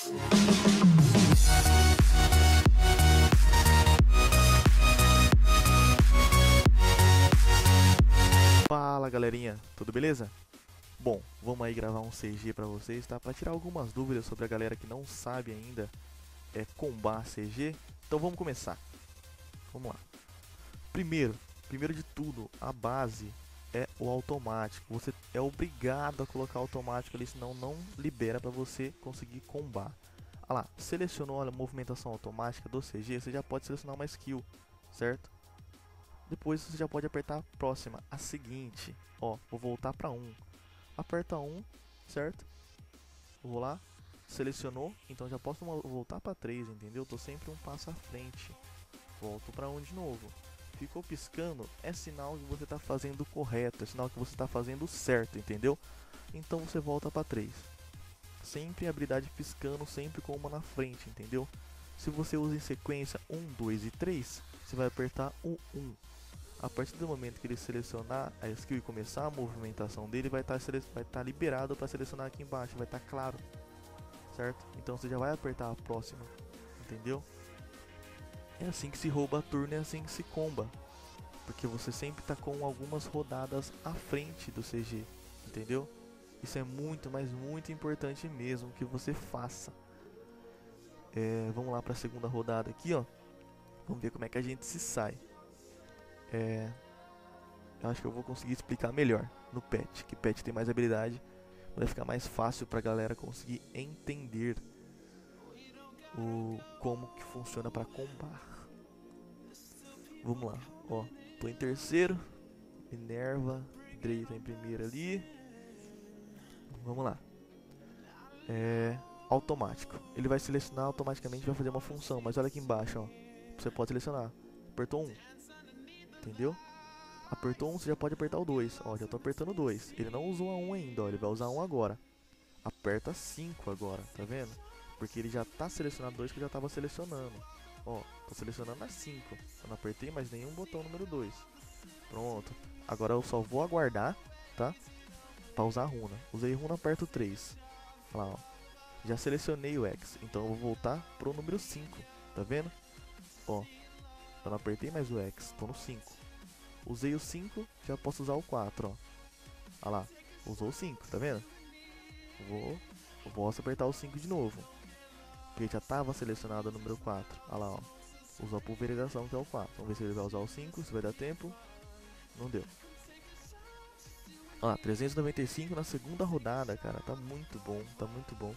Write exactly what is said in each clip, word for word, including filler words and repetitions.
Fala galerinha, tudo beleza? Bom, vamos aí gravar um C G pra vocês, tá? Pra tirar algumas dúvidas sobre a galera que não sabe ainda é, combar C G. Então vamos começar. Vamos lá. Primeiro, primeiro de tudo, a base é o automático. Você é obrigado a colocar automático ali, senão não libera pra você conseguir combar. Ah lá, selecionou a movimentação automática do C G, você já pode selecionar uma skill, certo? Depois você já pode apertar a próxima, a seguinte. Ó, vou voltar pra um. Aperta um, certo? Vou lá, selecionou, então já posso voltar para três, entendeu? Tô sempre um passo à frente. Volto para um de novo. Ficou piscando, é sinal que você está fazendo correto, é sinal que você está fazendo certo, entendeu? Então você volta para três. Sempre a habilidade piscando, sempre com uma na frente, entendeu? Se você usa em sequência um, dois e três, você vai apertar o um. A partir do momento que ele selecionar a skill e começar a movimentação dele, vai estar vai estar liberado para selecionar aqui embaixo, vai estar claro, certo? Então você já vai apertar a próxima, entendeu? É assim que se rouba a turno, é assim que se comba, porque você sempre está com algumas rodadas à frente do C G, entendeu? Isso é muito, mas muito importante mesmo que você faça. É, vamos lá para a segunda rodada aqui, ó. Vamos ver como é que a gente se sai. É, eu acho que eu vou conseguir explicar melhor no pet, que pet tem mais habilidade, vai ficar mais fácil pra galera conseguir entender o como que funciona para combar. Vamos lá, ó, tô em terceiro, Minerva, Drey tá em primeiro ali. Vamos lá. É automático. Ele vai selecionar automaticamente, vai fazer uma função, mas olha aqui embaixo, ó. Você pode selecionar. Apertou um. Entendeu? Apertou um, você já pode apertar o dois. Ó, já tô apertando o dois. Ele não usou a um ainda, ó. Ele vai usar um agora. Aperta cinco agora, tá vendo? Porque ele já tá selecionado dois que eu já tava selecionando. Ó, tô selecionando a cinco. Eu não apertei mais nenhum botão número dois. Pronto. Agora eu só vou aguardar, tá? Pra usar a runa. Usei runa, aperto três. Olha lá, ó. Já selecionei o X. Então eu vou voltar pro número cinco. Tá vendo? Ó. Eu não apertei mais o X. Tô no cinco. Usei o cinco, já posso usar o quatro, ó. Olha lá, usou o cinco, tá vendo? Vou, eu posso apertar o cinco de novo, porque já estava selecionado o número quatro. Olha lá, ó. Usou a pulverização, que é o quatro. Vamos ver se ele vai usar o cinco, se vai dar tempo. Não deu. Olha lá, trezentos e noventa e cinco na segunda rodada, cara. Tá muito bom, tá muito bom.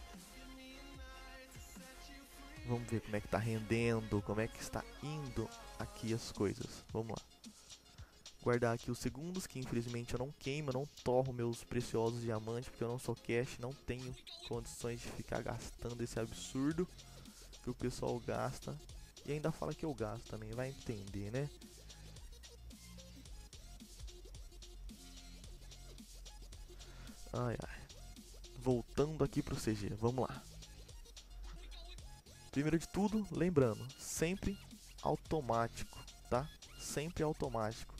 Vamos ver como é que tá rendendo, como é que está indo aqui as coisas. Vamos lá. Guardar aqui os segundos, que infelizmente eu não queimo, eu não torro meus preciosos diamantes, porque eu não sou cash, não tenho condições de ficar gastando esse absurdo que o pessoal gasta. E ainda fala que eu gasto também, vai entender, né? Ai, ai. Voltando aqui pro C G, vamos lá. Primeiro de tudo, lembrando, sempre automático, tá? Sempre automático.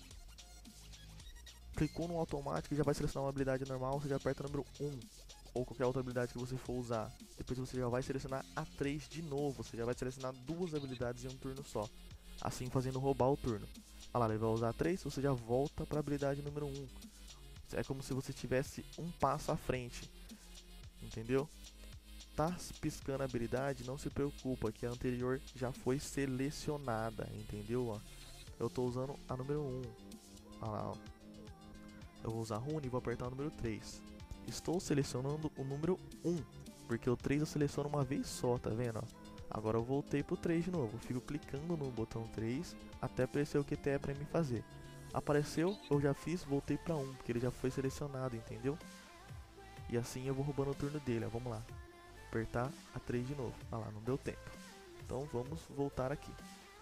Clicou no automático e já vai selecionar uma habilidade normal, você já aperta o número um. Ou qualquer outra habilidade que você for usar. Depois você já vai selecionar a três de novo. Você já vai selecionar duas habilidades em um turno só. Assim fazendo roubar o turno. Olha lá, ele vai usar a três, você já volta para a habilidade número um. É como se você tivesse um passo à frente. Entendeu? Tá piscando a habilidade, não se preocupa, que a anterior já foi selecionada. Entendeu? Ó, eu tô usando a número um. Olha lá, ó. Eu vou usar rune e vou apertar o número três. Estou selecionando o número um, porque o três eu seleciono uma vez só, tá vendo? Ó? Agora eu voltei pro três de novo. Fico clicando no botão três até aparecer o que é pra mim fazer. Apareceu, eu já fiz, voltei pra um, porque ele já foi selecionado, entendeu? E assim eu vou roubando o turno dele, ó. Vamos lá. Apertar a três de novo. Ah lá, não deu tempo. Então vamos voltar aqui.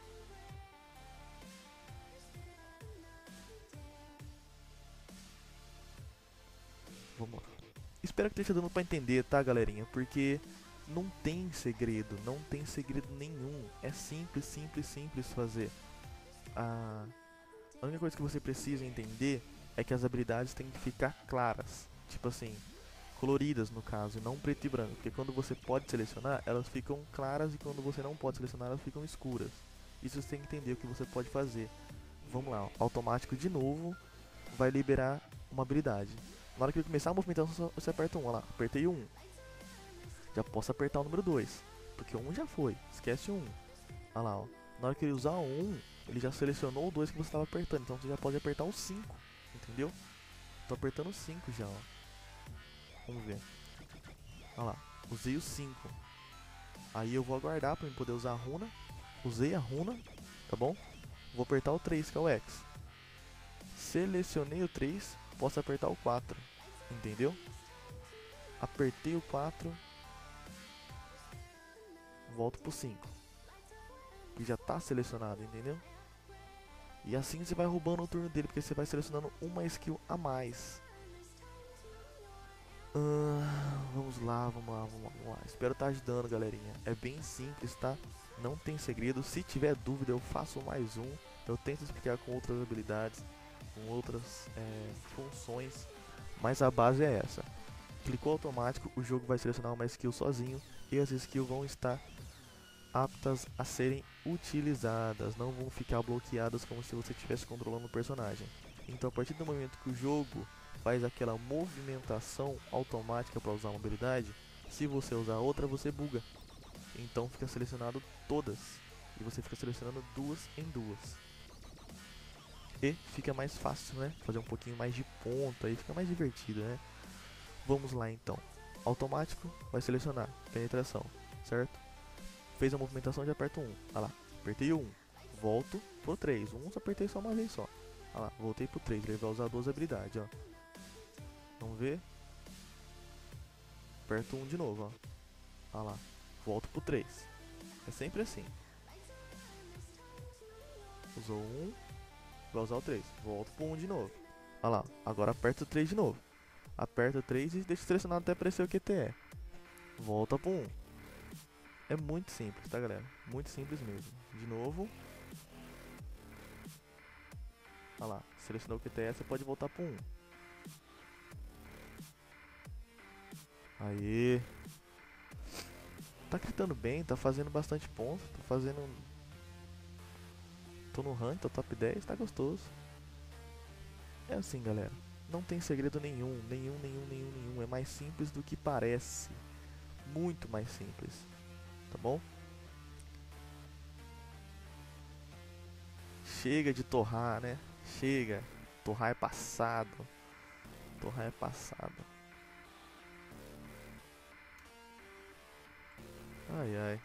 Vamos lá. Espero que esteja dando pra entender, tá, galerinha? Porque não tem segredo, não tem segredo nenhum. É simples, simples, simples fazer. A, a única coisa que você precisa entender é que as habilidades têm que ficar claras. Tipo assim, coloridas no caso, e não preto e branco, porque quando você pode selecionar, elas ficam claras, e quando você não pode selecionar, elas ficam escuras. Isso você tem que entender o que você pode fazer. Vamos lá, ó. Automático de novo vai liberar uma habilidade. Na hora que ele começar a movimentação, você aperta um, olha lá, apertei o um. Já posso apertar o número dois, porque o um já foi, esquece o um. Olha lá, ó. Na hora que ele usar o um, ele já selecionou o dois que você estava apertando, então você já pode apertar o cinco, entendeu? Tô apertando o cinco já, ó. Vamos ver. Olha lá, usei o cinco. Aí eu vou aguardar para eu poder usar a runa. Usei a runa, tá bom? Vou apertar o três, que é o X. Selecionei o três, posso apertar o quatro, entendeu? Apertei o quatro, volto pro cinco, que já tá selecionado, entendeu? E assim você vai roubando o turno dele, porque você vai selecionando uma skill a mais. Uh, vamos lá, vamos lá, vamos lá, vamos lá. Espero estar ajudando, galerinha. É bem simples, tá? Não tem segredo. Se tiver dúvida, eu faço mais um. Eu tento explicar com outras habilidades, com outras é, funções, mas a base é essa. Clicou automático, o jogo vai selecionar uma skill sozinho, e as skills vão estar aptas a serem utilizadas, não vão ficar bloqueadas como se você estivesse controlando o personagem. Então, a partir do momento que o jogo faz aquela movimentação automática para usar uma habilidade, se você usar outra, você buga. Então fica selecionado todas, e você fica selecionando duas em duas. E fica mais fácil, né? Fazer um pouquinho mais de ponto, aí fica mais divertido, né? Vamos lá então. Automático vai selecionar penetração, certo? Fez a movimentação, já aperta o um. Olha lá, apertei o um. Volto pro três. O um só apertei só uma vez só. Olha lá, voltei pro três. Ele vai usar duas habilidades, ó. Vamos ver. Aperto um de novo, ó. Olha lá, volto pro três. É sempre assim. Usou um, vai usar o três. Volto pro um de novo. Olha lá, agora aperta o três de novo. Aperta o três e deixa selecionado até aparecer o Q T E. Volta pro um. É muito simples, tá, galera? Muito simples mesmo. De novo. Olha lá, selecionou o Q T E, você pode voltar pro um. Aê. Tá gritando bem, tá fazendo bastante pontos. Tô fazendo... Tô no rank, tô top dez, tá gostoso. É assim, galera. Não tem segredo nenhum, nenhum, nenhum, nenhum, nenhum. É mais simples do que parece. Muito mais simples. Tá bom? Chega de torrar, né? Chega. Torrar é passado. Torrar é passado. Ai, ai.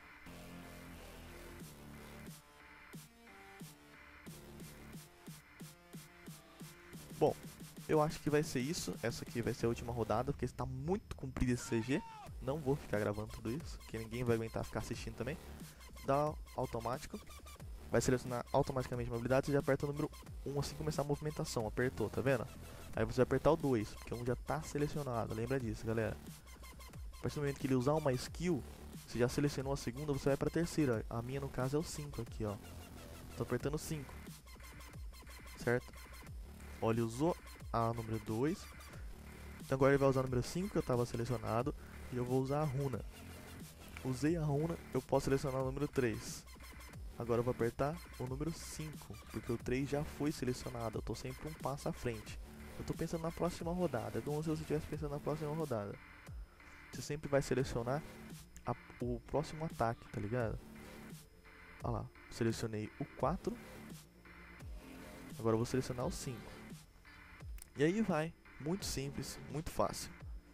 Bom, eu acho que vai ser isso. Essa aqui vai ser a última rodada, porque está muito comprido esse C G. Não vou ficar gravando tudo isso, que ninguém vai aguentar ficar assistindo também. Dá automático. Vai selecionar automaticamente uma habilidade. Você já aperta o número um assim que começar a movimentação. Apertou, tá vendo? Aí você vai apertar o dois, porque o um já está selecionado. Lembra disso, galera. A partir do momento que ele usar uma skill, você já selecionou a segunda, você vai para a terceira. A minha, no caso, é o cinco aqui, ó. Tô apertando cinco. Certo? Olha, ele usou a número dois. Agora ele vai usar o número cinco que eu estava selecionado. E eu vou usar a runa. Usei a runa, eu posso selecionar o número três. Agora eu vou apertar o número cinco, porque o três já foi selecionado. Eu tô sempre um passo à frente. Eu tô pensando na próxima rodada. É como se você estivesse pensando na próxima rodada. Você sempre vai selecionar a, o próximo ataque, tá ligado? Olha lá, selecionei o quatro. Agora eu vou selecionar o cinco. E aí vai, muito simples, muito fácil.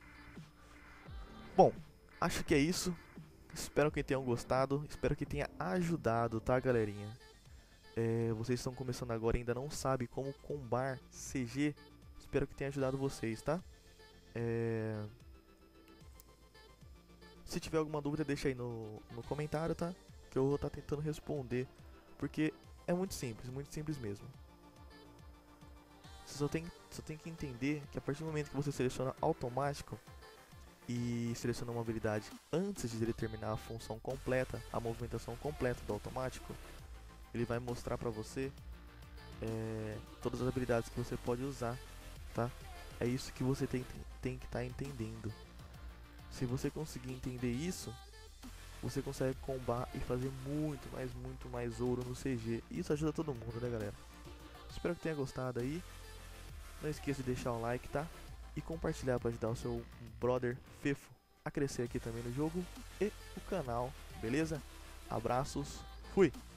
Bom, acho que é isso. Espero que tenham gostado, espero que tenha ajudado, tá, galerinha? É, vocês estão começando agora e ainda não sabem como combar C G. Espero que tenha ajudado vocês, tá? É... Se tiver alguma dúvida, deixa aí no, no comentário, tá? Que eu vou estar tentando responder, porque é muito simples, muito simples mesmo. Você só tem, só tem que entender que a partir do momento que você seleciona automático e seleciona uma habilidade antes de determinar a função completa, a movimentação completa do automático, ele vai mostrar pra você é, todas as habilidades que você pode usar, tá? É isso que você tem, tem que estar tá entendendo. Se você conseguir entender isso, você consegue combar e fazer muito, mas muito mais ouro no C G. Isso ajuda todo mundo, né, galera? Espero que tenha gostado aí. Não esqueça de deixar o like, tá? E compartilhar para ajudar o seu brother Fefo a crescer aqui também no jogo e o canal, beleza? Abraços, fui!